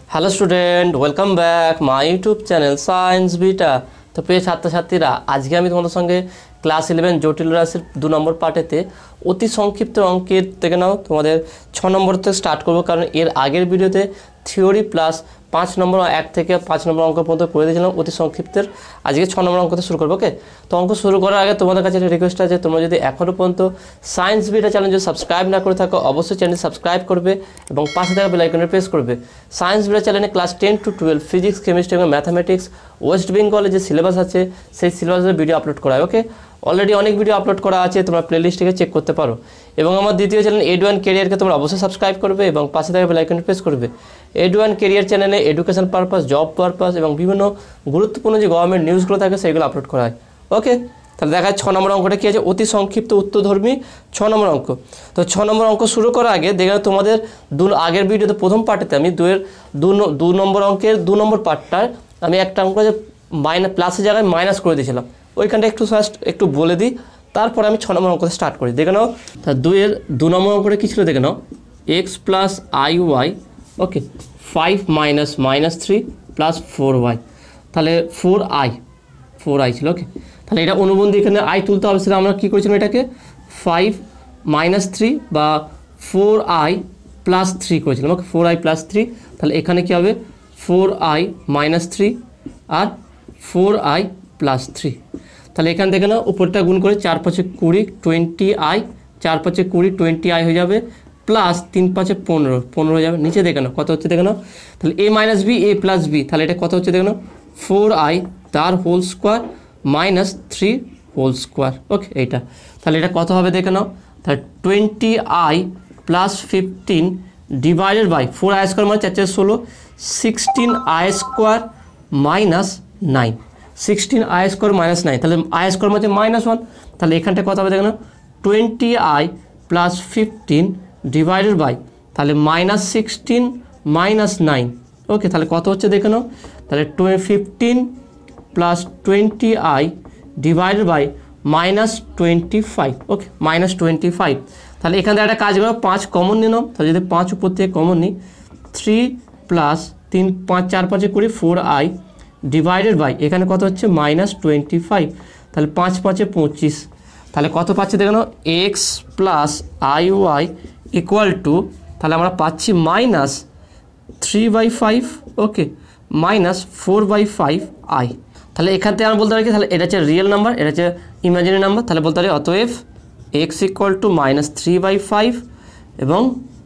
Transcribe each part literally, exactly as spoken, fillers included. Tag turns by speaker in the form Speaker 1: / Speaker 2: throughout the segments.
Speaker 1: Hello student, welcome back my YouTube channel science beta. তো প্রিয় ছাত্রছাত্রীরা, আজকে আমি তোমাদের সঙ্গে ক্লাস ইলেভেন জটিল রাশির দু নম্বর পার্টেতে অতি সংক্ষিপ্ত অঙ্কের থেকে নাও তোমাদের ছ নম্বর থেকে স্টার্ট করবো, কারণ এর আগের ভিডিওতে থিওরি প্লাস পাঁচ নম্বর এক থেকে পাঁচ নম্বর অঙ্ক পর্যন্ত করে দিয়েছিলাম অতি সংক্ষিপ্তের। আজকে ছ নম্বর অঙ্কতে শুরু করবো। ওকে, তো অঙ্ক শুরু করার আগে তোমাদের কাছে একটা রিকোয়েস্ট আছে, তোমরা যদি এখনও পর্যন্ত সায়েন্স বিটা চ্যানেল যদি সাবস্ক্রাইব না করে থাকো, অবশ্যই চ্যানেল সাবস্ক্রাইব করবে এবং পাশে থাকা বেল আইকনে প্রেস করবে। সায়েন্স বিটা চ্যানেলে class ten to twelve physics, chemistry এবং ম্যাথামেটিক্স ওয়েস্ট বেঙ্গলে যে সিলেবাস আছে সেই সিলেবাসের ভিডিও আপলোড করা হয়। ওকে, অলরেডি অনেক ভিডিও আপলোড করা আছে, তোমরা প্লেলিস্ট থেকে চেক করতে পারো। এবং আমার দ্বিতীয় চ্যানেল এডু অ্যান্ড কেরিয়ারকে তোমরা অবশ্যই সাবস্ক্রাইব করবে এবং পাশে থাকা বেল আইকনে প্রেস করবে। এডু অ্যান্ড কেরিয়ার চ্যানেলে এডুকেশন পারপাস, জব পারপাস এবং বিভিন্ন গুরুত্বপূর্ণ যে গভর্নমেন্ট নিউজগুলো থাকে সেগুলো আপলোড করা হয়। ওকে, তাহলে দেখা যায় ছ নম্বর অঙ্কটা কী আছে, অতি সংক্ষিপ্ত উত্তরধর্মী ছ নম্বর অঙ্ক। তো ছ নম্বর অঙ্ক শুরু করার আগে দেখে তোমাদের দু আগের ভিডিওতে প্রথম পার্টেতে আমি দুয়ের দু দু নম্বর অঙ্কের দু নম্বর পার্টটার আমি একটা অঙ্ক যে মাইনাস প্লাসের জায়গায় মাইনাস করে দিয়েছিলাম, ওইখানটা একটু ফার্স্ট একটু বলে দিই, তারপরে আমি ছ নম্বর অঙ্কতে স্টার্ট করি। দেখে নাও, তা দুইয়ের দু নম্বর অঙ্কটা কী ছিল দেখে নাও, x plus I y, okay, five minus minus three plus four y, তাহলে ফোর আই ফোর আই ছিল। ওকে, তাহলে এটা অনুবন্ধী এখানে আই তুলতে হবে, সেটা আমরা কী করেছিলাম, এটাকে ফাইভ মাইনাস থ্রি বা ফোর আই প্লাস থ্রি করেছিলাম। Okay, four i plus three, তাহলে এখানে কী হবে, ফোর আই মাইনাস থ্রি আর ফোর আই প্লাস থ্রি। তাহলে এখান থেকে না উপরটা গুণ করে চার পাঁচে কুড়ি, টোয়েন্টি আই, চার পাঁচে কুড়ি, টোয়েন্টি আই হয়ে যাবে, প্লাস তিন পাঁচে পনেরো, পনেরো হয়ে যাবে। নিচে দেখে নাও কত হচ্ছে দেখে নাও, তাহলে a minus B, A plus b, তাহলে এটা কত হচ্ছে দেখে নাও, ফোর আই তার whole square minus three whole square. Okay, এইটা তাহলে এটা কত হবে দেখে নাও, তাহলে twenty i plus fifteen divided by four i square মানে চার চার ষোলো, sixteen i square minus nine, sixteen i square minus nine, তাহলে আই স্কোয়ার মানে মাইনাস ওয়ান, তাহলে এখানটা কত হবে দেখে নাও, twenty i plus fifteen divided by তাহলে minus sixteen minus nine. Okay, তাহলে কত হচ্ছে দেখে নাও, তাহলে টোয়ে fifteen plus twenty i divided by minus twenty five. Okay, minus twenty five, তাহলে এখান থেকে একটা কাজ করো, পাঁচ কমন নিয়ে নাও, তাহলে যদি পাঁচ উপর থেকে কমন নিই, থ্রি প্লাস তিন পাঁচ চার পাঁচে কুড়ি, ফোর আই ডিভাইডেড বাই এখানে কত হচ্ছে মাইনাস টোয়েন্টি ফাইভ, তাহলে পাঁচ পাঁচে পঁচিশ, তাহলে কত পাচ্ছি দেখে নাও, x plus I y equal to, তাহলে আমরা পাচ্ছি minus three by five, okay, minus four by five i. তাহলে এখান থেকে আমরা বলতে পারি কি, তাহলে এটা হচ্ছে রিয়েল নাম্বার, এটা হচ্ছে ইমাজিনারি নাম্বার, তাহলে বলতে পারি অতএব x equal to minus three by five এবং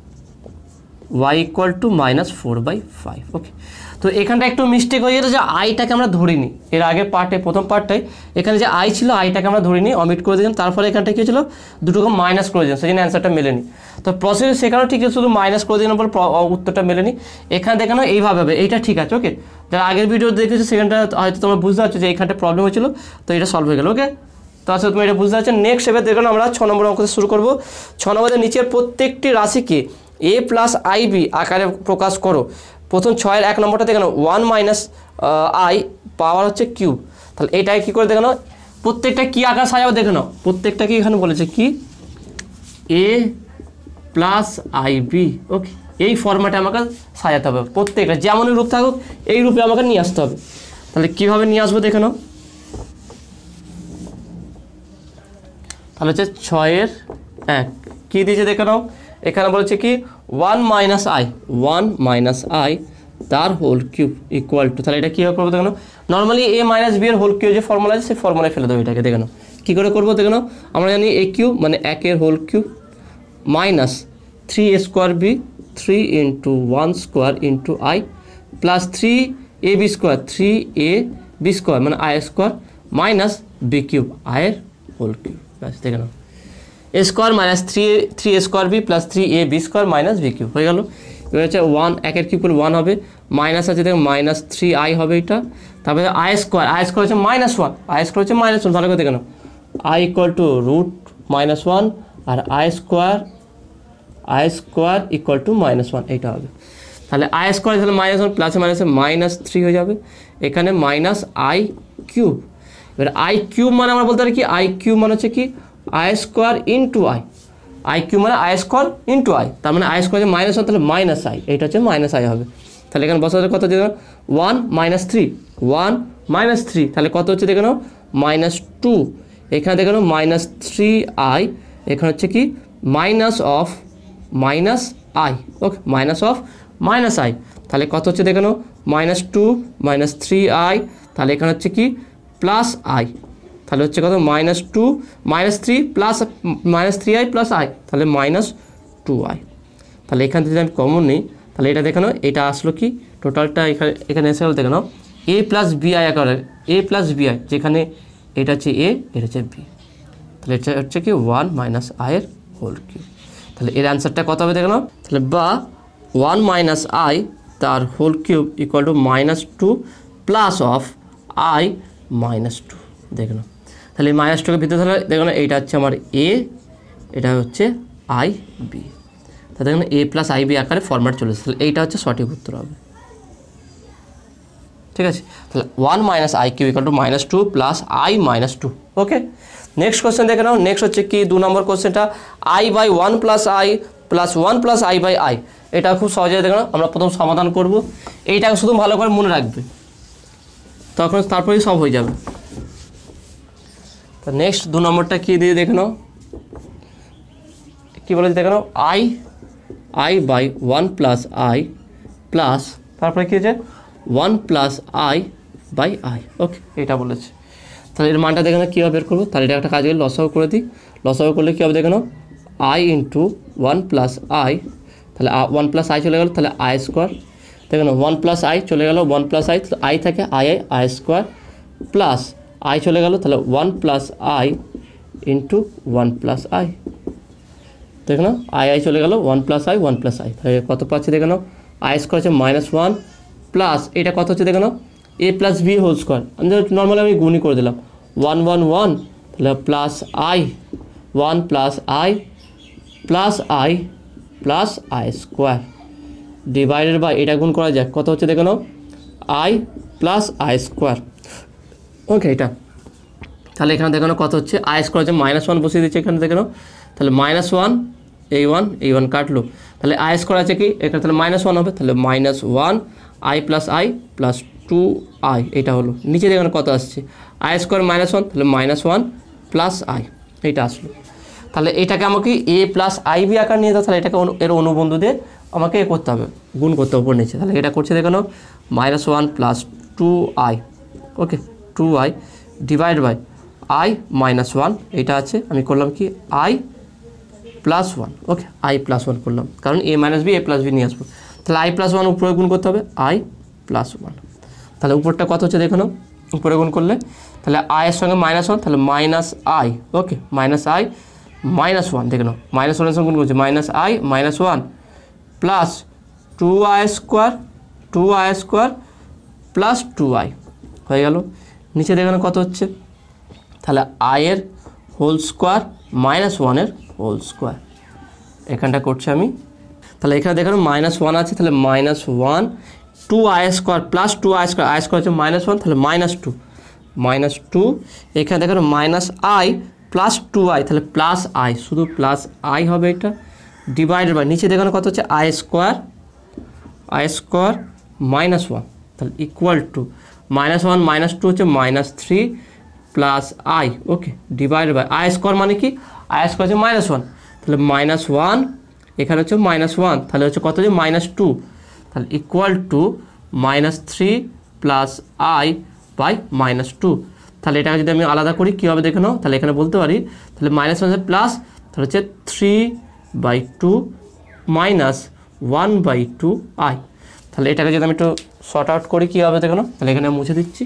Speaker 1: y equal to minus four by five. Okay, তো এখানটা একটু মিস্টেক হয়ে গেল যে আইটাকে আমরা ধরিনি, এর আগের পার্টে প্রথম পার্টটাই এখানে যে আই ছিল আইটাকে আমরা ধরিনি, অমিট করে দিলাম, তারপরে এখানটা কী ছিল দুটোকে মাইনাস করে দিলাম, সেই জন্য অ্যান্সারটা মেলেনি। তো প্রসেস সেখানেও ঠিক আছে, শুধু মাইনাস করে দিলাম বলে উত্তরটা মেলেনি। এখানে দেখানো এইভাবে হবে, এইটা ঠিক আছে। ওকে, যারা আগের ভিডিও দেখেছো সেখানটা হয়তো তোমরা বুঝতে পারছো যে এইখানটা প্রবলেম হয়েছিল, তো এটা সলভ হয়ে গেল। ওকে, তো আসলে তুমি এটা বুঝতে পারছো। নেক্সট এবার দেখো আমরা ছ নম্বর অঙ্কতে শুরু করবো। ছ নম্বরের নিচের প্রত্যেকটি রাশিকে এ প্লাস আই বি আকারে প্রকাশ করো। প্রথম ছয়ের এক নম্বরটা দেখানো ওয়ান মাইনাস আই পাওয়ার হচ্ছে কিউব, তাহলে এইটাকে কী করে দেখানো, প্রত্যেকটা কী আকার সাজাবো দেখে নাও, প্রত্যেকটা কি এখানে বলেছে কি a plus I b. Okay, এই ফরম্যাটে আমাকে সাজাতে হবে, প্রত্যেকটা যেমনই রূপ থাকুক এই রূপে আমাকে নিয়ে আসতে হবে। তাহলে কীভাবে নিয়ে আসবো দেখে নাও, তাহলে হচ্ছে ছয়ের এক কী দিয়েছে দেখে নাও, এখানে বলেছে কি one minus I, one minus I তার হোল কিউব ইকুয়াল টু, তাহলে এটা কীভাবে করবো দেখে নাও, নর্মালি এ মাইনাস বি এর হোল কিউব যে ফর্মুলা আছে সেই ফর্মুলায় ফেলে দেবো এটাকে। দেখে নাও কী করে করবো দেখে নাও, আমরা জানি এ কিউব মানে একের whole cube minus three A square B, three into one square into I plus three A B square, three A B square মানে I square minus B cube, আয়ের হোল কিউব। ব্যাস, দেখে নাও A square minus three three A square B plus three A B square minus B cube হয়ে গেল। এবার হচ্ছে one একের কিউব করলে ওয়ান হবে, মাইনাস আছে দেখো মাইনাস থ্রি আই হবে এটা, তারপরে আই স্কোয়ার, আই স্কোয়ার হচ্ছে মাইনাস ওয়ান, আই স্কোয়ার হচ্ছে মাইনাস ওয়ান, ভালো করে দেখে নাও, I equal to root minus one আর I square, I square equal to minus one, এইটা হবে। তাহলে আই স্কোয়ার তাহলে মাইনাস ওয়ান প্লাসে মাইনাসে মাইনাস থ্রি হয়ে যাবে, এখানে মাইনাস আই কিউব। এবার আই কিউব মানে আমরা বলতে পারি কি আই কিউব মানে হচ্ছে কি I square into I, I cube মানে আই স্কোয়ার ইন্টু আই, তার মানে আই স্কোয়ার মাইনাস ওয়ান তাহলে মাইনাস আই, এইটা হচ্ছে মাইনাস আই হবে। তাহলে এখানে বসাতে কত হচ্ছে দেখো one minus three one minus three তাহলে কত হচ্ছে দেখে নাও মাইনাস টু এখানে দেখে নাও মাইনাস থ্রি আই এখানে হচ্ছে কি minus of minus I okay minus of minus I তাহলে কত হচ্ছে দেখে নাও minus two minus three I তাহলে এখানে হচ্ছে কি প্লাস আই তাহলে হচ্ছে কত minus two minus three plus minus three I plus I তাহলে মাইনাস টু আই তাহলে এখান থেকে যদি আমি কমন নিই তাহলে এটা দেখে নাও এটা আসলো কি টোটালটা এখানে এখানে এসে গেলো দেখে নাও এ প্লাস বি আই আকারে এ প্লাস বি আই যেখানে এটা হচ্ছে এ এটা হচ্ছে বি তাহলে এটা হচ্ছে কি ওয়ান মাইনাস আইয়ের হোল কিউব তাহলে এর অ্যান্সারটা কত হবে দেখে নাও তাহলে বা ওয়ান মাইনাস আই তার whole cube equal to minus two plus of I minus two দেখে নাও তাহলে মাইনাস টুকে ভিতরে তাহলে দেখো না এইটা হচ্ছে আমার এ এটা হচ্ছে আই বি তাহলে দেখুন এ প্লাস আই বি আকারে ফরম্যাট চলে এসেছে তাহলে এইটা হচ্ছে সঠিক উত্তর হবে ঠিক আছে তাহলে one minus I cube equal to minus two plus I minus two okay next question দেখে নাও নেক্সট হচ্ছে কি দু নম্বর কোশ্চেনটা I by one plus I plus one plus I by I এটা খুব সহজে দেখে নাও আমরা প্রথম সমাধান করব এইটাকে শুধু ভালো করে মনে রাখবে তখন তারপরেই সব হয়ে যাবে তো নেক্সট দু নম্বরটা কী দিয়ে দেখে নাও কী বলেছে দেখে নাও I I by one plus I plus তারপরে কী হয়েছে one plus I by I okay এটা বলেছে তাহলে এর মানটা দেখে নাও কীভাবে বের করবো তাহলে এটা একটা কাজ করে লসাগু করে দিই লসাগু করলে কী হবে দেখে নাও I into one plus I তাহলে ওয়ান প্লাস আই চলে গেল তাহলে আই স্কোয়ার দেখে নাও ওয়ান প্লাস আই চলে গেল ওয়ান প্লাস আই আই থাকে I I I square plus I চলে গেল তাহলে one plus I into one plus I দেখে নাও আই আই চলে গেল one plus I one plus I তাহলে কত পাচ্ছি দেখে নাও আই স্কোয়ার হচ্ছে মাইনাস ওয়ান প্লাস এটা কত হচ্ছে দেখে নাও A plus B whole square আমি নর্মালি আমি গুণই করে দিলাম ওয়ান ওয়ান ওয়ান তাহলে plus I one plus I plus I plus I square divided by এটা গুণ করা যায় কত হচ্ছে দেখে নাও I plus I square okay এটা তাহলে এখানে দেখে নাও কত হচ্ছে আই স্কোয়ার হচ্ছে মাইনাস ওয়ান বসিয়ে দিচ্ছে এখানে দেখে নাও তাহলে মাইনাস ওয়ান এই ওয়ান এই ওয়ান কাটলো তাহলে আই স্কোয়ার আছে কি এখানে তাহলে মাইনাস ওয়ান হবে তাহলে minus one I plus I plus two I এটা হলো নিচে দেখুন কত আসছে আই স্কোয়ার মাইনাস ওয়ান তাহলে মাইনাস ওয়ান প্লাস আই এইটা আসলো তাহলে এটাকে আমাকে এ প্লাস আই বি আকার নিয়ে দাও তাহলে এটাকে এর অনুবন্ধু দিয়ে আমাকে এ করতে হবে গুণ করতে হবে উপর নিচে তাহলে এটা করছে দেখানো minus one plus two I okay two I divide by I minus one এটা আছে আমি করলাম কি I plus one okay I plus one করলাম কারণ A minus B A plus B নিয়ে আসবো তাহলে আই প্লাস ওয়ান উপরে গুণ করতে হবে আই প্লাস ওয়ান তাহলে উপরটা কত হচ্ছে দেখে নাও উপরে গুণ করলে তাহলে আয়ের সঙ্গে মাইনাস ওয়ান তাহলে minus I okay minus I minus one দেখে নাও মাইনাস ওয়ানের সঙ্গে গুণ করছে minus I minus one plus two I square two I square plus two I হয়ে গেল নিচে দেখে নাও কত হচ্ছে তাহলে আয়ের হোল স্কোয়ার মাইনাস ওয়ানের হোল স্কোয়ার এখানটা করছি আমি তাহলে এখানে দেখানো মাইনাস ওয়ান আছে তাহলে minus one two I square plus two I square I square হচ্ছে মাইনাস ওয়ান তাহলে মাইনাস টু মাইনাস টু এখানে দেখানো minus I plus two I তাহলে প্লাস আই শুধু প্লাস আই হবে এটা ডিভাইডেড বাই নিচে দেখানো কত হচ্ছে I square I square minus one তাহলে equal to minus one minus two হচ্ছে minus three plus I okay divided by I square মানে কি আই স্কোয়ার হচ্ছে মাইনাস ওয়ান তাহলে মাইনাস ওয়ান এখানে হচ্ছে মাইনাস ওয়ান তাহলে হচ্ছে কত হচ্ছে মাইনাস টু তাহলে equal to minus three plus I by minus two তাহলে এটাকে যদি আমি আলাদা করি কী হবে দেখে নাও তাহলে এখানে বলতে পারি তাহলে মাইনাস ওয়ান প্লাস তাহলে হচ্ছে three by two minus one by two I তাহলে এটাকে যদি আমি একটু শর্ট আউট করি কী হবে দেখে নাও তাহলে এখানে মুছে দিচ্ছি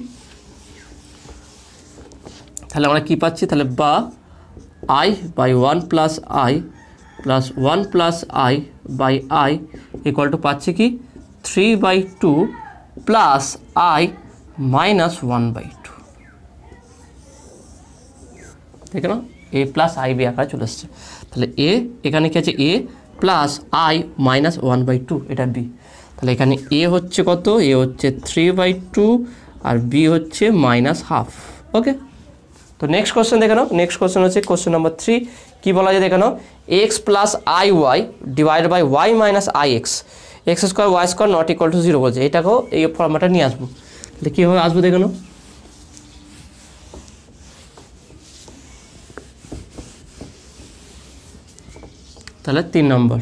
Speaker 1: তাহলে আমরা কী পাচ্ছি তাহলে বা I by one plus I plus one plus I by I equal to পাচ্ছি কি three by two plus I minus one by two দেখে নাও এ প্লাস আই বি আকারে চলে এসছে তাহলে এ এখানে কি আছে A plus I minus one by two এটা বি তাহলে এখানে এ হচ্ছে কত এ হচ্ছে থ্রি বাই টু আর বি হচ্ছে মাইনাস হাফ ওকে তো নেক্সট কোশ্চেন দেখে নাও নেক্সট কোশ্চেন হচ্ছে কোশ্চেন নাম্বার থ্রি কী বলা যায় দেখে নাও x plus I Y divide by Y minus I X X square Y square not equal to zero বলছে, এটাকেও এই ফর্মাটটা নিয়ে আসবো। তাহলে কীভাবে আসবো দেখে নাও। তাহলে তিন নম্বর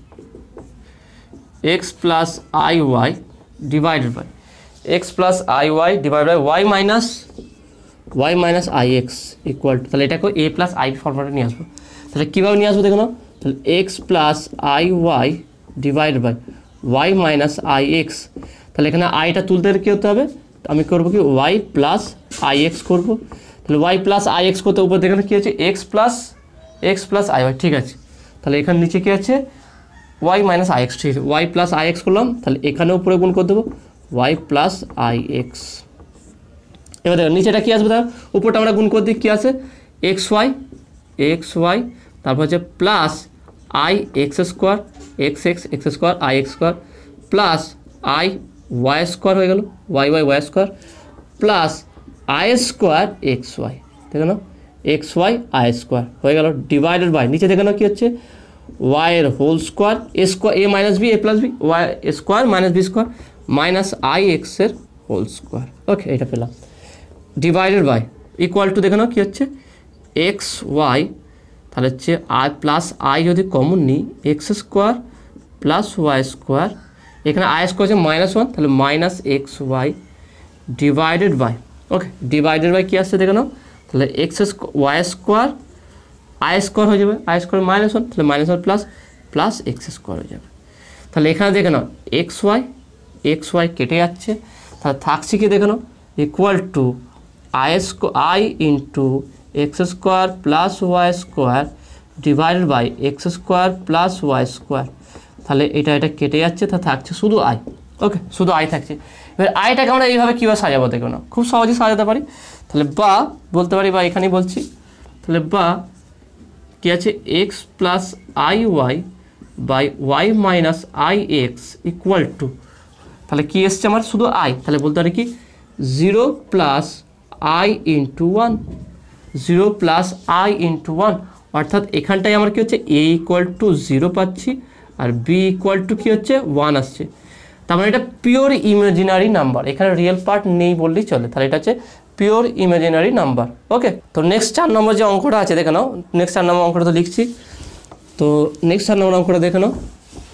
Speaker 1: X plus I Y divided by X plus I Y divide by Y minus Y minus I X equal to, তাহলে এটাকে এ প্লাস আই ফর্মাটে নিয়ে আসবো। তাহলে কীভাবে নিয়ে আসবো দেখো না, তাহলে X plus I Y divide by Y minus I X, তাহলে এখানে আইটা তুলতে কী হতে হবে, আমি করবো কি ওয়াই প্লাস আই এক্স করবো। তাহলে ওয়াই প্লাস আই এক্স করতে উপর দেখে কী আছে X plus X plus I Y, ঠিক আছে। তাহলে এখানে নিচে কী আছে ওয়াই মাইনাস আই এক্স, ঠিক আছে, ওয়াই প্লাস আই এক্স করলাম। তাহলে এখানে উপরে গুণ করে দেবো ওয়াই প্লাস আই এক্স। এবার দেখো নিচেটা কী আসবে, দেখো উপরটা আমরা গুণ করে দিই কী আছে এক্স ওয়াই এক্স ওয়াই, তারপর হচ্ছে plus I X square X X X square I X square plus I Y square হয়ে গেল Y Y Y square plus I square X Y, দেখে নাও এক্স ওয়াই আই স্কোয়ার হয়ে গেল divided by নিচে দেখে নাও কী হচ্ছে ওয়াইয়ের whole square A square A minus B A plus B Y square minus B square minus I এক্সের হোল স্কোয়ার। ওকে, এটা পেলাম ডিভাইডেড বাই ইকুয়াল টু দেখে নাও কী হচ্ছে এক্স ওয়াই, তাহলে হচ্ছে আই প্লাস আই যদি কমন নিই X square plus Y square, এখানে আই স্কোয়ার হচ্ছে মাইনাস ওয়ান, তাহলে minus X Y divided by okay divided by কী আসছে দেখে নাও, তাহলে X Y square I square হয়ে যাবে আই স্কোয়ার মাইনাস ওয়ান, তাহলে minus one plus plus X square হয়ে যাবে। তাহলে এখানে দেখে নাও এক্স ওয়াই এক্স ওয়াই কেটে যাচ্ছে, তাহলে থাকছে কি দেখে নাও ইকুয়াল টু আই স্কো I into X square plus Y square divided by X square plus Y square. তাহলে এটা এটা কেটে যাচ্ছে, তা থাকছে শুধু আই। ওকে, শুধু আই থাকছে। এবার আইটাকে আমরা এইভাবে কীভাবে সাজাবো দেখো না, খুব সহজেই সাজাতে পারি। তাহলে বা বলতে পারি বা এখানেই বলছি, তাহলে বা কী আছে X plus I Y by Y minus I X equal to, তাহলে কী এসছে আমার শুধু আই, তাহলে বলতে পারি কি zero plus I into one zero plus I into one, অর্থাৎ এখানটায় আমার কী হচ্ছে এ ইকুয়াল টু জিরো পাচ্ছি আর বি ইকুয়াল টু কী হচ্ছে ওয়ান আসছে। তার মানে এটা পিওর ইমাজিনারি নাম্বার, এখানে রিয়েল পার্ট নেই বললেই চলে, তাহলে এটা হচ্ছে পিওর ইমাজিনারি নাম্বার। ওকে, তো নেক্সট চার নম্বর যে অঙ্কটা আছে দেখে নাও, নেক্সট চার নম্বর অঙ্কটা তো লিখছি, তো নেক্সট চার নম্বর অঙ্কটা দেখে নাও।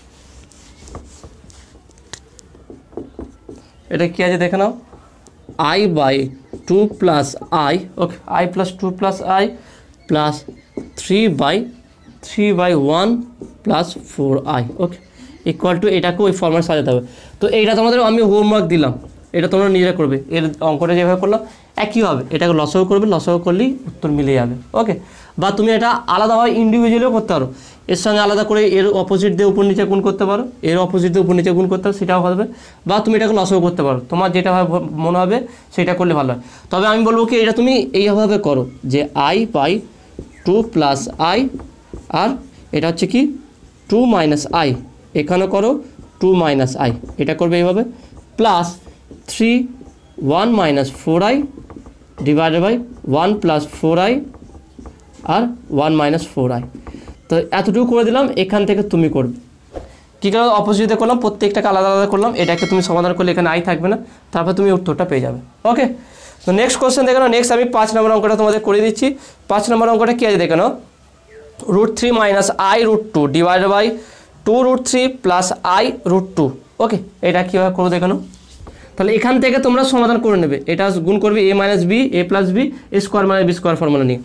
Speaker 1: এটা কী আছে দেখে নাও I by two plus I okay I plus two plus I plus three by three by one plus four I okay equal to, এটাকে ওই ফর্মেট সাজাতে হবে। তো এইটা তোমাদের আমি হোমওয়ার্ক দিলাম, এটা তোমরা নিজেরা করবে, এর অঙ্কটা যেভাবে করলাম একই হবে, এটাকে লসাগু করবে, লসাগু করলেই উত্তর মিলে যাবে। ওকে, বা তুমি এটা আলাদাভাবে ইন্ডিভিজুয়ালিও করতে পারো, এর সঙ্গে আলাদা করে এর অপোজিট দিয়ে উপর নিচে গুণ করতে পারো, এর অপোজিট দিয়ে উপর নিচে গুণ করতে পারো, সেটাও হবে, বা তুমি এটাকে লসাগু করতে পারো, তোমার যেটা মনে হবে সেটা করলে ভালো হয়। তবে আমি বলবো কি এটা তুমি এইভাবে করো যে I by two plus I আর এটা হচ্ছে কি টু মাইনাস আই, এখানে করো টু মাইনাস আই, এটা করবে এইভাবে plus three one minus four I divided by one plus four I আর ওয়ান মাইনাস ফোর আই। তো এতটুকু করে দিলাম, এখান থেকে তুমি করবে কী করে অপোজিটে করলাম, প্রত্যেকটাকে আলাদা আলাদা করলাম, এটাকে তুমি সমাধান করলে এখানে আই থাকবে না, তারপর তুমি উত্তরটা পেয়ে যাবে। ওকে, তো নেক্সট কোশ্চেন দেখে নাও, নেক্সট আমি পাঁচ নম্বর অঙ্কটা তোমাদের করে দিচ্ছি। পাঁচ নম্বর অঙ্কটা কী আছে দেখে নাও root three minus i root two divided by two root three plus i root two okay, এটা কীভাবে করো দেখে নাও। তাহলে এখান থেকে তোমরা সমাধান করে নেবে, এটা গুণ করবে a minus B A plus b a square minus B square formula নিয়ে।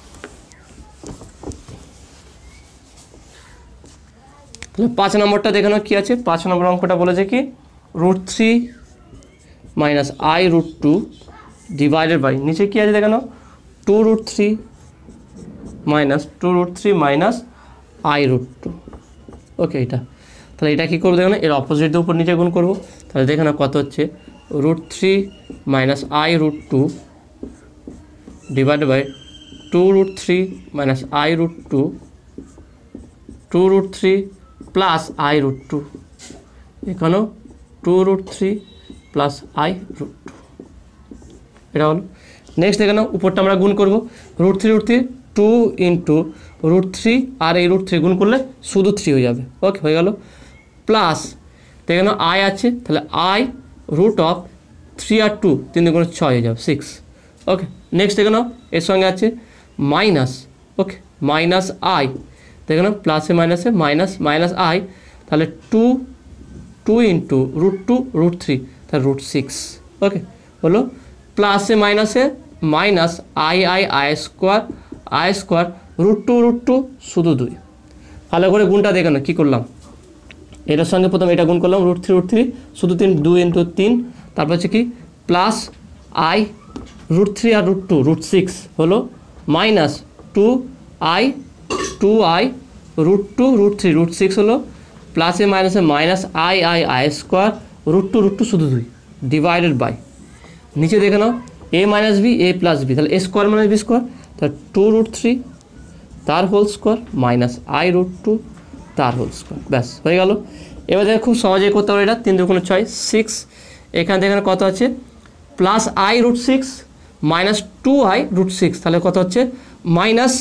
Speaker 1: তাহলে পাঁচ নম্বরটা দেখে নাও কী আছে, পাঁচ নম্বর অঙ্কটা বলেছে কি root three minus i root two divided by নিচে কী আছে দেখে নাও two root three minus two root three minus i root two okay, এটা তাহলে এটা কী করবো দেখো না এর অপোজিটের উপর নিচে গুণ করবো, তাহলে দেখে না কত হচ্ছে root three minus i root two divided by two root three minus i root two two root three plus i root two, এখানেও two root three plus i root two, এটা হলো। নেক্সট দেখে নাও উপরটা আমরা গুণ করবো root three root three two into root three আর এই রুট থ্রি গুণ করলে শুধু থ্রি হয়ে যাবে ওকে হয়ে গেল, প্লাস এখানে আই আছে, তাহলে আই রুট অফ থ্রি আর টু তিন দুগুণ ছয় হয়ে যাবে সিক্স। ওকে, নেক্সট দেখে নাও এর সঙ্গে আছে মাইনাস, ওকে মাইনাস আই, দেখে নাও প্লাসে মাইনাসে মাইনাস মাইনাস আই, তাহলে two two into root two root three, তাহলে রুট সিক্স। ওকে, হলো প্লাসে মাইনাসে minus i I I square I square root two root two শুধু দুই। ভালো করে গুণটা দেখে না কী করলাম, এটার সঙ্গে প্রথম এটা গুণ করলাম রুট থ্রি রুট থ্রি শুধু তিন, দুই ইন্টু তিন, তারপর হচ্ছে কি প্লাস আই রুট থ্রি আর রুট টু রুট সিক্স হলো minus two i two i root two root three root six হলো প্লাসে মাইনাসে minus i I I square root two root two শুধু দুই ডিভাইডেড বাই, নিচে দেখে নাও a minus B A plus b, তাহলে a square minus B square, তাহলে টু রুট থ্রি তার whole square minus i root two তার whole square, ব্যাস হয়ে গেল। এবার দেখো খুব সহজেই করতে পারো এটা, তিন দুগুণ ছয় সিক্স, এখান থেকে কত আছে plus i root six minus two i root six, তাহলে কত হচ্ছে মাইনাস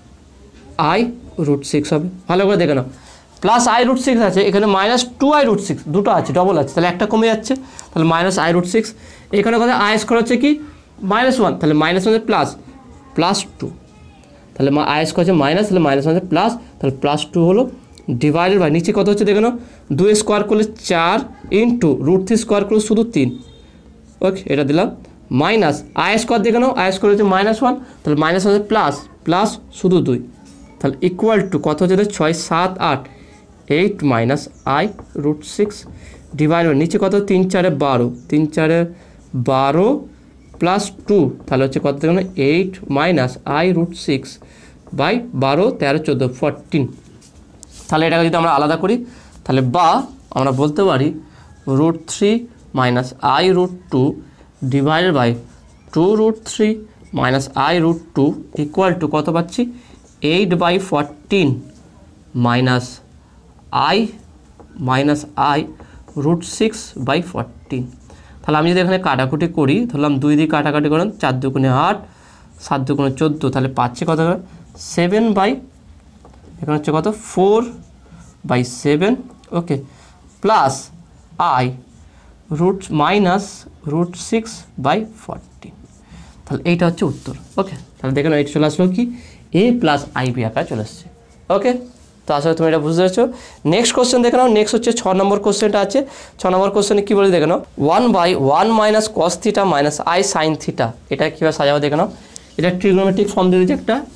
Speaker 1: আই রুট সিক্স হবে। ভালো করে দেখে নাও প্লাস আই রুট সিক্স আছে, এখানে minus two i root six দুটো আছে ডবল আছে, তাহলে একটা কমে যাচ্ছে, তাহলে মাইনাস আই রুট সিক্স, এখানে কথা আই স্কোয়ার হচ্ছে কি মাইনাস ওয়ান, তাহলে minus one plus plus two, তাহলে আই স্কোয়ার হচ্ছে মাইনাস, তাহলে মাইনাস ওয়ান প্লাস, তাহলে প্লাস টু হলো ডিভাইডেড বাই, নিচে কত হচ্ছে দেখে নাও দুই স্কোয়ার করলে চার ইন্টু রুট থ্রি স্কোয়ার করলে শুধু তিন। ওকে, এটা দিলাম মাইনাস আই স্কোয়ার দেখে নাও আই স্কোয়ার হচ্ছে মাইনাস ওয়ান, তাহলে মাইনাস ওয়ান প্লাস প্লাস শুধু দুই, তাহলে ইকুয়াল টু কত হচ্ছে ছয় সাত আট eight minus i root six divide by, নিচে কত তিন চারে বারো, তিন চারে বারো প্লাস টু, তাহলে হচ্ছে কত দেখুন eight minus i root six by বারো তেরো চোদ্দো ফোরটিন। তাহলে এটাকে যদি আমরা আলাদা করি তাহলে বা আমরা বলতে পারি root three minus i root two divided by two root three minus i root two equal to কত পাচ্ছি eight by fourteen minus I minus i root six by fourteen. তাহলে আমি যদি এখানে কাটাকুটি করি, ধরলাম দুই দিয়ে কাটাকাটি করেন, চার দুগুণে আট, সাত দুগুণে চোদ্দো, তাহলে পাচ্ছে কত সেভেন বাই, এখানে হচ্ছে কত four by seven, okay plus i root minus root six by fourteen, তাহলে এইটা হচ্ছে উত্তর। ওকে, তাহলে দেখেন এইটা চলে আসলো কি এ প্লাস আই বি আকারে চলে আসছে। ওকে, তো আসলে তুমি এটা বুঝতে পারছো। নেক্সট কোশ্চেন দেখে নাও, নেক্সট হচ্ছে ছ নম্বর কোশ্চেনটা আছে, ছ নম্বর কোশ্চেনে কী বলে দেখে নাও one by one minus cos theta minus i sine theta, এটা কীভাবে সাজাবো দেখে নাও। এটা ট্রিগোনোমেট্রিক ফর্ম দিয়ে দিচ্ছে একটা,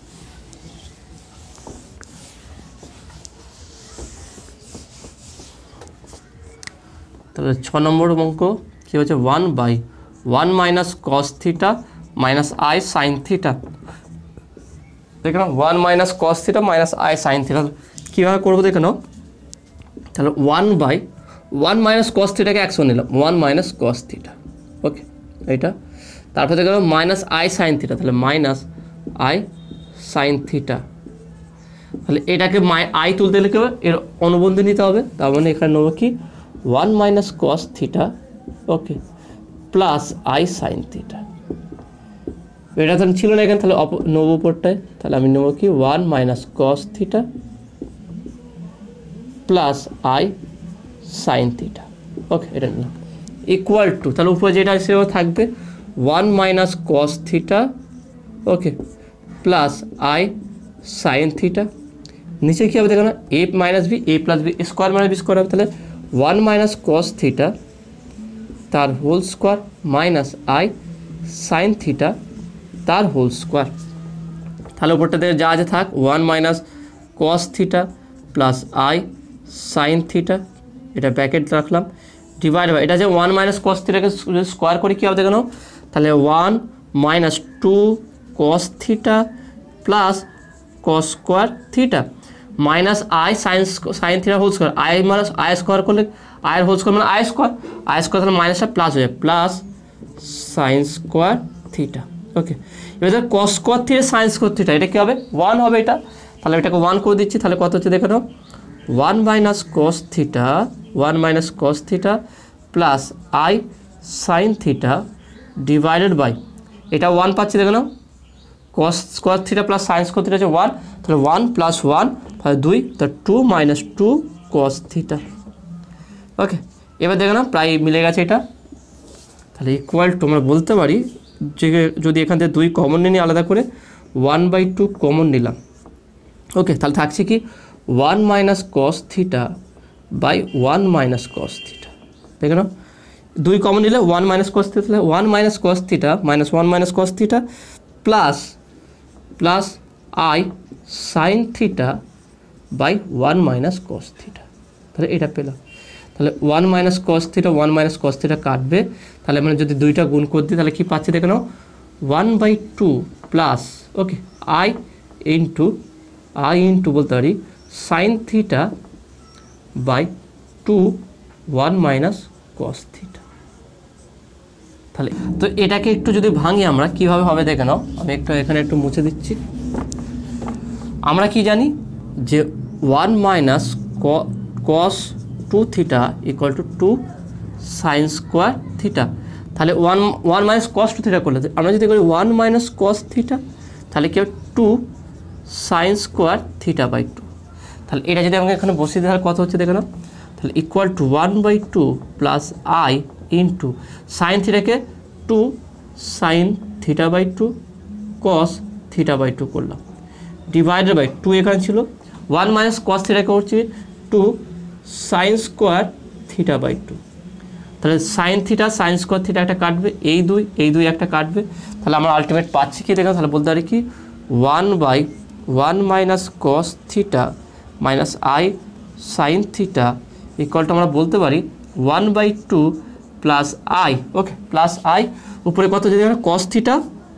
Speaker 1: তাহলে ছ নম্বর অঙ্ক কী হচ্ছে one by one minus cos theta minus i sine theta, দেখে নাও one minus cos theta minus i sine theta কীভাবে করবো দেখে নাও। তাহলে one by one minus cos থিটাকে একশো নিলাম, one minus cos theta, okay এইটা, তারপর দেখে নাও মাইনাস আই সাইন থিটা, তাহলে মাইনাস আই সাইন থিটা, তাহলে এটাকে মাই আই তুলতে গেলে কেউ এর অনুবন্ধী নিতে হবে, তার মানে এখানে নেবো কি one minus cos theta, okay plus i sine theta, এটা তো ছিল না এখানে, তাহলে নেবো উপরটায়, তাহলে আমি নেবো কি one minus cos theta plus i sine theta, okay এটা নিলাম ইকুয়াল টু, তাহলে উপরে যেটা সেও থাকবে one minus cos theta, okay plus i sine theta, নিচে কী হবে দেখো না a minus B A plus b square minus B square হবে, তাহলে ওয়ান মাইনাস কস থিটা তার whole square minus i sine theta তার হোল স্কোয়ার, তাহলে উপরটাতে যা আছে থাক one minus cos theta plus i sine theta, এটা ব্র্যাকেট রাখলাম ডিভাইড বাই, এটা যে ওয়ান মাইনাস কস থিটাকে স্কোয়ার করে কী হবে দেখে নাও, তাহলে one minus two cos theta plus cos square theta minus i sine sine theta whole square, i minus i square করলে আয়ের হোল স্কোয়ার মানে আই স্কোয়ার, আই স্কোয়ার তাহলে মাইনাসটা প্লাস হয়ে যায় plus sine square theta, okay এবার ধর cos square theta sine square theta, এটা কী হবে ওয়ান হবে এটা, তাহলে এটাকে ওয়ান করে দিচ্ছি, তাহলে কত হচ্ছে দেখে নাও one minus cos theta one minus cos theta plus i sine theta divided by, এটা ওয়ান পাচ্ছি দেখে নাও cos square theta plus sine square theta হচ্ছে ওয়ান, তাহলে ওয়ান প্লাস ওয়ান তাহলে দুই, তাহলে two minus two cos theta, okay, এবার দেখো না প্রায় মিলে গেছে এটা। তাহলে ইকুয়াল টু আমরা বলতে পারি যে যদি এখান থেকে দুই কমন নিয়ে আলাদা করে ওয়ান বাই টু কমন নিলাম। ওকে, তাহলে থাকছে কি one minus cos theta by one minus cos theta. দেখে নাও দুই কমন নিলে ওয়ান মাইনাস কস থিটা, তাহলে one minus cos theta minus one minus cos theta plus plus i sine theta by one minus cos theta. তাহলে এটা পেলাম। তাহলে one minus cos theta one minus cos theta কাটবে, তাহলে মানে যদি দুইটা গুণ করে দিই তাহলে কী পাচ্ছি দেখে নাও one by two plus okay i into i into বলতে পারি sine theta by two one minus cos theta. তাহলে তো এটাকে একটু যদি ভাঙি আমরা কীভাবে হবে দেখে নাও, আমি একটু এখানে একটু মুছে দিচ্ছি। আমরা কি জানি যে one minus cos two theta equal to two sine square theta. তাহলে one one minus cos two theta করলে আমরা যদি করি ওয়ান মাইনাস কস থিটা তাহলে কি হবে two sine square theta by two. তাহলে এটা যদি আমাকে এখানে বসিয়ে দেওয়ার কথা হচ্ছে দেখে নাও, তাহলে equal to one by two plus I into sine থিটাকে two sine theta by two cos theta by two করলাম ডিভাইডেড বাই টু এখানে ছিল ওয়ান মাইনাস কস থিটাকে হচ্ছে two sine square theta by two. তাহলে sine theta sine square theta একটা কাটবে, এই দুই এই দুই একটা কাটবে, তাহলে আমরা আলটিমেট পাচ্ছি কি দেখো, তাহলে বলতে পারি কি one by one minus cos theta minus i sine theta equal to আমরা বলতে পারি one by two plus I okay plus i উপরে কত যদি cos theta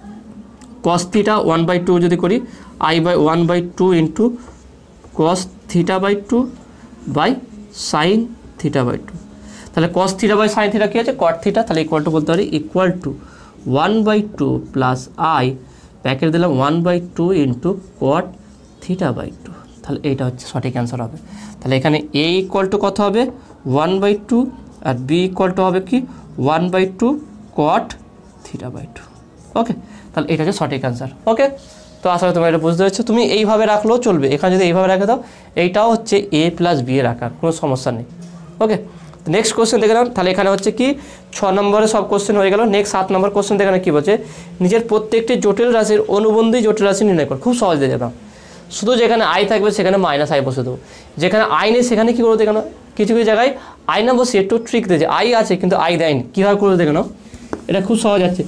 Speaker 1: cos theta one by two যদি করি i by one by two into cos theta by two by sine theta by two. তাহলে cos theta by sine theta কী আছে cot theta, তাহলে equal to বলতে পারি equal to one by two plus i bracket দিলাম one by two into cot theta by two. তাহলে এইটা হচ্ছে সঠিক অ্যান্সার হবে। তাহলে এখানে এ ইকুয়াল টু কত হবে ওয়ান বাই টু আর বি ইকুয়াল টু হবে কি one by two cot theta by two. Okay, তাহলে এটা হচ্ছে সঠিক অ্যান্সার। ওকে, তো আসলে তোমরা এটা বুঝতে পারছো, তুমি এইভাবে রাখলেও চলবে, এখানে যদি এইভাবে রেখে দাও এইটাও হচ্ছে এ প্লাস বি এর আকার, কোনো সমস্যা নেই। ওকে, নেক্সট কোশ্চেন দেখে নাও। তাহলে এখানে হচ্ছে কি ছ নম্বরে সব কোশ্চেন হয়ে গেল। নেক্সট সাত নম্বর কোশ্চেন দেখে কী বলছে নিজের প্রত্যেকটি জটিল রাশির অনুবন্ধী জটিল রাশি নির্ণয় কর। খুব সহজ দিয়ে যেতাম, শুধু যেখানে আই থাকবে সেখানে মাইনাস আই বসে দেবো, যেখানে আই নেই সেখানে কী করবো দেখে নাও, কিছু কিছু জায়গায় আই না বসে একটু ট্রিক দিয়েছে, আই আছে কিন্তু আই দেয়নি, কীভাবে করবো দেখে নাও, এটা খুব সহজ আছে।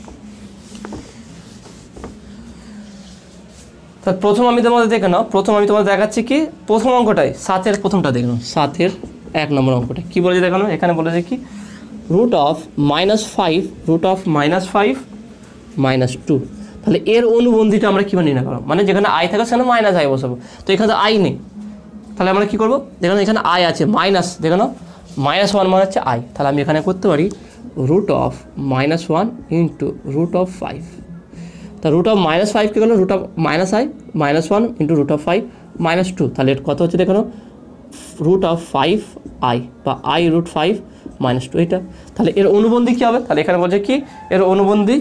Speaker 1: তা প্রথম আমি তোমাদের দেখে নাও, প্রথম আমি তোমাদের দেখাচ্ছি কি প্রথম অঙ্কটাই সাতের প্রথমটা দেখে নাও, সাতের এক নম্বর অঙ্কটা কী বলেছে দেখানো, এখানে বলেছে কি root of minus five root of minus five minus two. তাহলে এর অনুবন্ধীটা আমরা কীভাবে নির্ণয় করবো, মানে যেখানে আই থাকে সেখানে মাইনাস আই বসাবো, তো এখানে আই নেই, তাহলে আমরা কী করবো দেখো এখানে আই আছে মাইনাস দেখে নাও মাইনাস ওয়ান মানে হচ্ছে আই, তাহলে আমি এখানে করতে পারি root of minus one into root of five. তা রুট অফ মাইনাস ফাইভ কী করলো root of minus I minus one into root of five minus two, তাহলে এর কত হচ্ছে দেখো রুট অফ ফাইভ আই বা i root five minus two এটা। তাহলে এর অনুবন্ধী কী হবে, তাহলে এখানে বলছে কি এর অনুবন্ধী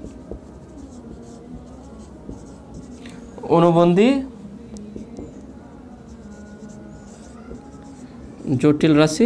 Speaker 1: অনুবন্ধী জটিল রাশি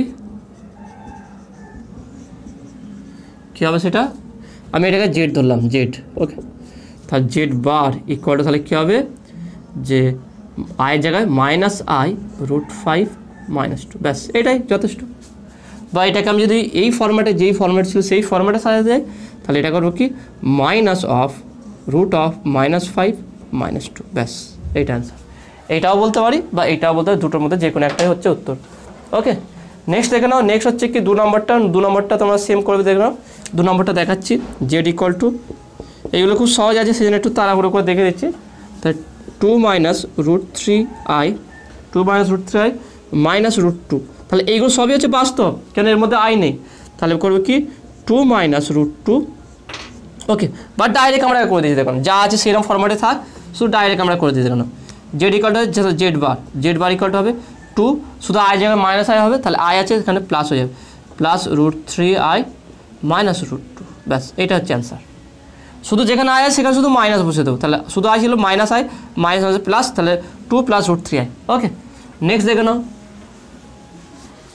Speaker 1: কী হবে সেটা, আমি এটাকে জেড ধরলাম জেড। ওকে, তাহলে জেড বার ইকুয়াল টু তাহলে কী হবে যে আয়ের জায়গায় minus i root five minus two, ব্যাস এটাই যথেষ্ট। বা এটাকে আমি যদি এই ফরম্যাটে যেই ফরম্যাট ছিল সেই ফরম্যাটে সাজাতে যাই তাহলে এটা করবো কি minus of root of minus five minus two, ব্যাস এইটা অ্যান্সার। এইটাও বলতে পারি বা এইটাও বলতে পারি, দুটোর মধ্যে যে কোনো একটাই হচ্ছে উত্তর। ওকে, নেক্সট দেখে নাও, নেক্সট হচ্ছে কি দু নম্বরটা, দু নম্বরটা তোমরা সেম করবে দেখে নাও, দু নম্বরটা দেখাচ্ছি জেড ইকুয়াল টু, এইগুলো খুব সহজ আছে সেই জন্য একটু তাড়াহুড়ো করে দেখে দিচ্ছি। তাই two minus root three i two minus root three i minus root two, তাহলে এইগুলো সবই হচ্ছে বাস্তব, কেন এর মধ্যে আই নেই, তাহলে করবো কি two minus root two. Okay, but direct আমরা করে দিয়েছি দেখুন, যা আছে সেরকম ফরম্যাটে থাক, শুধু ডাইরেক্ট আমরা করে দিয়েছি দেখুন z equal to z bar z bar equal to হবে টু, শুধু আই জায়গায় মাইনাস আই হবে, তাহলে আই আছে এখানে প্লাস হয়ে যাবে, plus root three i minus root two, ব্যাস এটা হচ্ছে অ্যান্সার। শুধু যেখানে আই আছে সেখানে শুধু মাইনাস বসে দেবো, তাহলে শুধু আই ছিল মাইনাস আই মাইনাস আছে প্লাস, তাহলে two plus root three i. Okay, next দেখে নাও,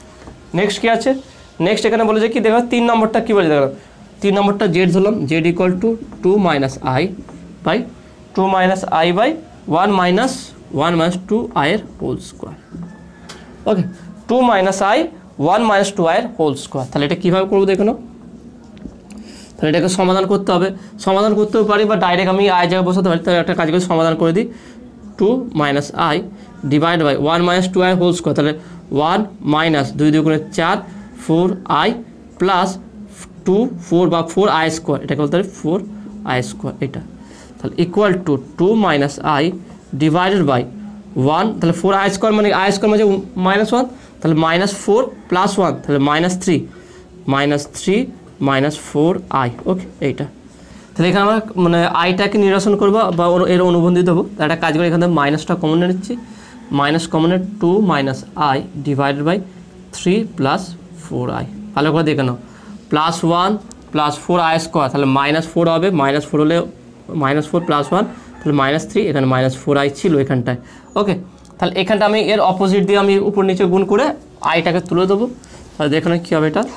Speaker 1: নেক্সট কী আছে, নেক্সট এখানে বলে যে কি দেখো তিন নম্বরটা কী বলে দেখো, তিন নম্বরটা জেড ধরলাম, z equal to two minus i by two minus i by one minus one minus two আইয়ের whole square. Okay, two minus I one minus two আইয়ের হোল স্কোয়ার। তাহলে এটা কীভাবে করবো দেখো, তাহলে এটাকে সমাধান করতে হবে, সমাধান করতেও পারি বা ডাইরেক্ট আমি আই জায়গায় বসাতে পারি। তাহলে একটা কাজ করে সমাধান করে দিই, two minus i divide by one minus two i whole square. তাহলে ওয়ান মাইনাস দুই দুই করে চার, four i plus two four বা ফোর আই স্কোয়ার, এটাকে বলতে পারি ফোর আই স্কোয়ার এটা। তাহলে equal to two minus i divided by one, তাহলে ফোর আই স্কোয়ার মানে আই স্কোয়ার মানে মাইনাস ওয়ান, তাহলে মাইনাস ফোর প্লাস ওয়ান, তাহলে minus three, minus three minus four I. ওকে, এইটা তাহলে এখানে আমরা মানে আইটাকে নিরসন করবো বা এর অনুবন্ধী দেবো। একটা কাজ করে এখানে মাইনাসটা কমন নিচ্ছি, মাইনাস কমনের two minus i divided by three plus four i. ভালো করে দেখে নাও, plus one plus four i square, তাহলে মাইনাস ফোর হবে, মাইনাস ফোর হলে মাইনাস ফোর প্লাস ওয়ান তাহলে মাইনাস থ্রি, এখানে মাইনাস ফোর আই ছিল এখানটায়। ওকে, তাহলে এখানটা আমি এর অপোজিট দিয়ে আমি উপর নিচে গুণ করে আইটাকে তুলে দেবো। তাহলে দেখে নাও কী হবে এটা,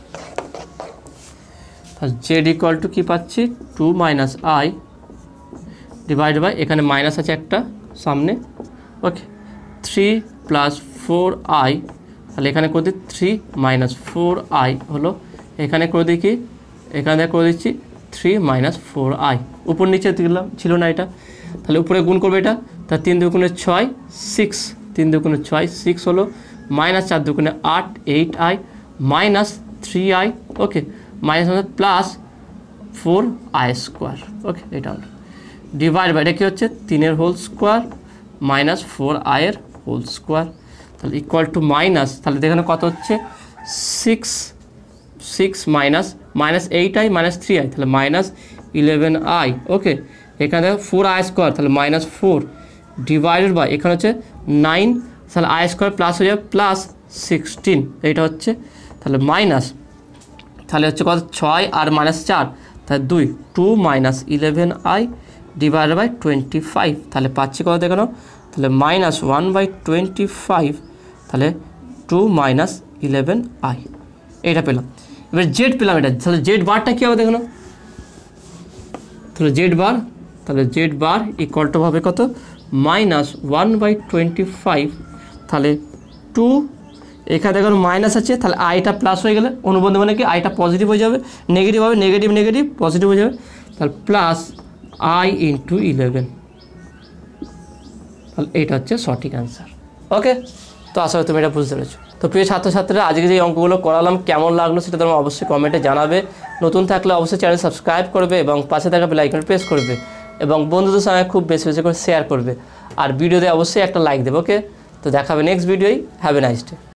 Speaker 1: জেড ইকুয়াল টু কী পাচ্ছি, two minus i divide by এখানে মাইনাস আছে একটা সামনে, okay, three plus four i, তাহলে এখানে করে দিই থ্রি মাইনাস ফোর আই হলো, এখানে করে দিই কি, এখানে করে দিচ্ছি থ্রি মাইনাস ফোর আই, উপর নিচে দিলাম ছিল না এটা, তাহলে উপরে গুণ করবে এটা, তা তিন দুগুণে ছয় সিক্স, তিন দুগুণে ছয় সিক্স হলো, মাইনাস চার দুগুণে আট eight i minus three i, okay, minus plus four i square. Okay, এটা হলো ডিভাইড বাই এটা কী হচ্ছে তিনের হোল স্কোয়ার মাইনাস ফোর আইয়ের হোল স্কোয়ার, তাহলে ইকুয়াল টু মাইনাস, তাহলে এখানে কত হচ্ছে six, six minus minus eight i minus three I, তাহলে মাইনাস ইলেভেন আই। ওকে, এখানে দেখো ফোর আই স্কোয়ার, তাহলে মাইনাস ফোর ডিভাইডেড বাই এখানে হচ্ছে নাইন, তাহলে আই স্কোয়ার প্লাস হয়ে যাবে প্লাস সিক্সটিন, এইটা হচ্ছে তাহলে মাইনাস, তাহলে হচ্ছে কত ছয় আর মাইনাস চার, তাহলে দুই, two minus eleven i divided by twenty five, তাহলে পাচ্ছি কত দেখো, তাহলে minus one by twenty five, তাহলে টু মাইনাস ইলেভেন আই, এইটা পেলাম। এবার জেড পেলাম এটা, তাহলে জেড বারটা কী হবে দেখো, তাহলে জেড বার, তাহলে জেড বার ইকুয়াল টু হবে কত minus one by twenty five, তাহলে টু, এখানে দেখো মাইনাস আছে, তাহলে আইটা প্লাস হয়ে গেলে অনুবন্ধ মানে কি আইটা পজিটিভ হয়ে যাবে, নেগেটিভ হবে নেগেটিভ নেগেটিভ পজিটিভ হয়ে যাবে, তাহলে প্লাস আই ইন্টু ইলেভেন, তাহলে এইটা হচ্ছে সঠিক অ্যান্সার। ওকে, তো আশা করি তুমি এটা বুঝতে পেরেছো। তো প্রিয় ছাত্রছাত্রীরা, আজকে যে অঙ্কগুলো করালাম কেমন লাগলো সেটা তোমরা অবশ্যই কমেন্টে জানাবে। নতুন থাকলে অবশ্যই চ্যানেল সাবস্ক্রাইব করবে এবং পাশে থাকা বেল আইকন প্রেস করবে এবং বন্ধুদের সঙ্গে খুব বেশি বেশি করে শেয়ার করবে, আর ভিডিওতে অবশ্যই একটা লাইক দেবে। ওকে, তো দেখাবে নেক্সট ভিডিওই। Have a nice day.